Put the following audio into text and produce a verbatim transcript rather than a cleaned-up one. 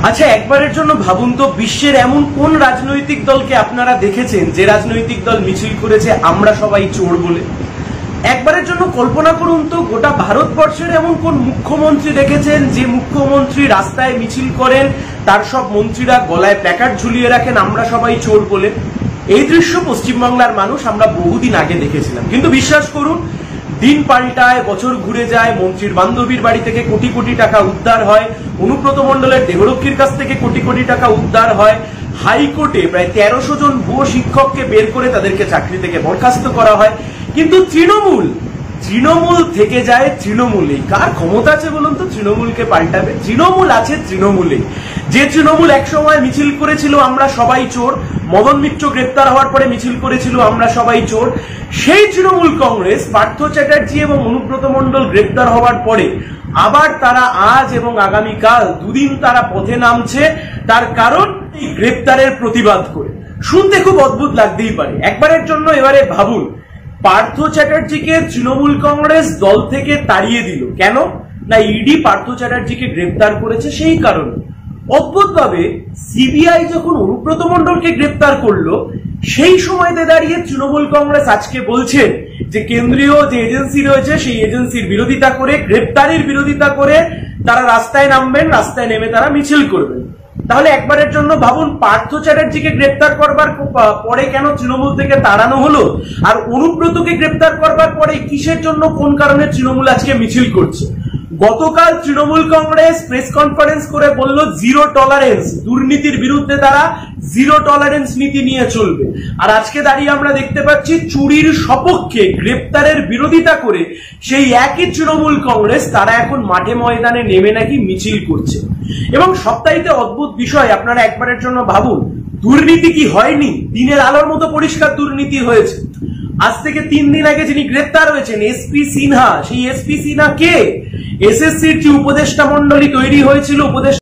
আচ্ছা, একবারের জন্য ভাবুন তো, বিশ্বের এমন কোন রাজনৈতিক দলকে আপনারা দেখেছেন যে রাজনৈতিক দল মিছিল করেছে আমরা সবাই চোর বলে? একবারের জন্য কল্পনা করুন তো, গোটা ভারতবর্ষের এমন কোন মুখ্যমন্ত্রী দেখেছেন যে মুখ্যমন্ত্রী রাস্তায় মিছিল করেন, তার সব মন্ত্রীরা গলায় প্ল্যাকার্ড ঝুলিয়ে রাখেন আমরা সবাই চোর বলে? এই দৃশ্য পশ্চিমবাংলার মানুষ আমরা বহুদিন আগে দেখেছিলাম। কিন্তু বিশ্বাস করুন, দিন পাল্টায়, বছর ঘুরে যায়, মন্ত্রীর বান্ধবীর বাড়ি থেকে কোটি কোটি টাকা উদ্ধার হয়, অনুব্রত মণ্ডলের দেহরক্ষীর কাছ থেকে কোটি কোটি টাকা উদ্ধার হয়, হাইকোর্টে প্রায় তেরোশো জন ভুয়ো শিক্ষককে বের করে তাদেরকে চাকরি থেকে বরখাস্ত করা হয়। কিন্তু তৃণমূল তৃণমূল থেকে যায় তৃণমূলে। কার ক্ষমতা আছে বলুন তো তৃণমূলকে পাল্টাবে? তৃণমূল আছে তৃণমূলে। যে তৃণমূল একসময় মিছিল করেছিল আমরা সবাই চোর, মদন মিত্র গ্রেপ্তার হওয়ার পরে মিছিল করেছিল আমরা সবাই চোর, সেই তৃণমূল কংগ্রেস পার্থ চ্যাটার্জি এবং অনুব্রত মণ্ডল গ্রেপ্তার হওয়ার পরে আবার তারা আজ এবং আগামীকাল দুদিন তারা পথে নামছে। তার কারণ এই গ্রেপ্তারের প্রতিবাদ করে। শুনতে খুব অদ্ভুত লাগতেই পারে। একবারের জন্য এবারে ভাবুন, পার্থ চ্যাটার্জিকে তৃণমূল কংগ্রেস দল থেকে তাড়িয়ে দিল কেন? না, ইডি পার্থ চ্যাটার্জিকে গ্রেপ্তার করেছে সেই কারণে। অদ্ভুতভাবে সিবিআই যখন অনুব্রত মণ্ডলকে গ্রেপ্তার করলো, সেই সময়তে দাঁড়িয়ে তৃণমূল কংগ্রেস আজকে বলছে যে কেন্দ্রীয় যে এজেন্সি রয়েছে সেই এজেন্সির বিরোধিতা করে, গ্রেপ্তারের বিরোধিতা করে তারা রাস্তায় নামবেন, রাস্তায় নেমে তারা মিছিল করবেন। তাহলে একবারের জন্য ভাবুন, পার্থ চ্যাটার্জিকে গ্রেপ্তার করবার পরে কেন তৃণমূল থেকে তাড়ানো হলো, আর অনুব্রতকে গ্রেপ্তার করবার পরে কিসের জন্য, কোন কারণে তৃণমূল আজকে মিছিল করছে? গতকাল তৃণমূল কংগ্রেস প্রেস কনফারেন্স করে বলল জিরো টলারেন্স, দুর্নীতির বিরুদ্ধে তারা জিরো টলারেন্স নীতি নিয়ে চলবে। আর আজকে দাঁড়িয়ে আমরা দেখতে পাচ্ছি চুরির সপক্ষে, গ্রেপ্তারের বিরোধিতা করে সেই একই তৃণমূল কংগ্রেস তারা এখন মাঠে ময়দানে নেমে নাকি মিছিল করছে। এবং সবচাইতে অদ্ভুত বিষয়, আপনারা একবারের জন্য ভাবুন, দুর্নীতি কি হয়নি? দিনের আলোর মতো পরিষ্কার দুর্নীতি হয়েছে। আজ থেকে তিন দিন আগে যিনি গ্রেপ্তার হয়েছেন এসপি সিনহা, সেই এসপি সিনহা কে? এসএসসির যে উপদেষ্টা মন্ডলী তৈরি হয়েছিল, উপদেষ্টা